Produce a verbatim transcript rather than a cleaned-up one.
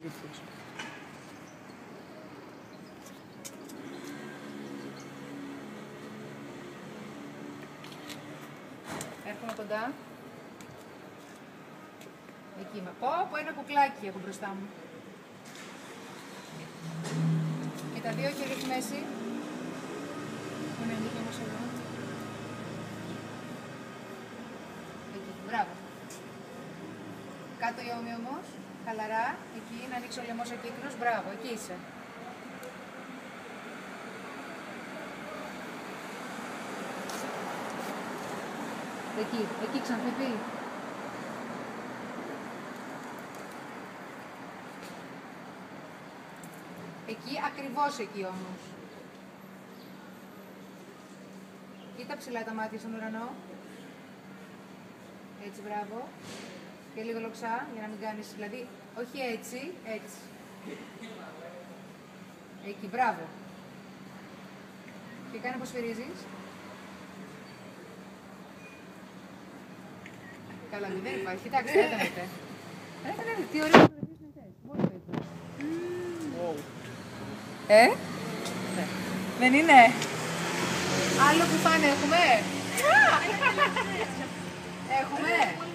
Έρχομαι κοντά. Εκεί είμαι. Πω, πω, ένα κουκλάκι έχω μπροστά μου. Και τα δύο χέρια στη μέση. Που είναι ανοίγει όμως εδώ. Εκεί, μπράβο. Κάτω η ώμη όμως, χαλαρά. Εκεί, να ανοίξει ο λαιμός ο κύκλος. Μπράβο, εκεί είσαι. Εκεί, εκεί ξανθεπεί. Εκεί, ακριβώς εκεί όμως. Κοίτα ψηλά τα μάτια στον ουρανό. Έτσι, μπράβο. Και λίγο λοξά, για να μην κάνεις, δηλαδή, όχι έτσι, έτσι. Εκεί, μπράβο. Και κάνε πως σφυρίζεις. Καλά, δεν υπάρχει. Κοιτάξτε, έδωνετε. Ρε, τι ωραία φωτογραφίες είναι αυτές. Μόνο το είπα. Ε? Ναι. Δεν είναι. Άλλο που πάνε έχουμε. Έχουμε.